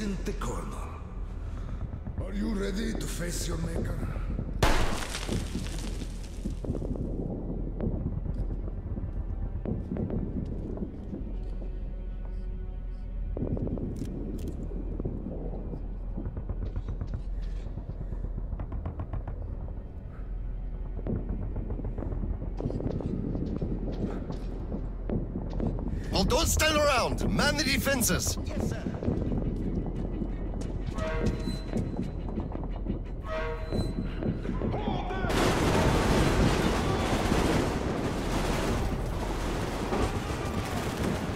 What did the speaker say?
isn't the Colonel. Are you ready to face your maker? Well, don't stand around. Man the defenses. Yes, sir.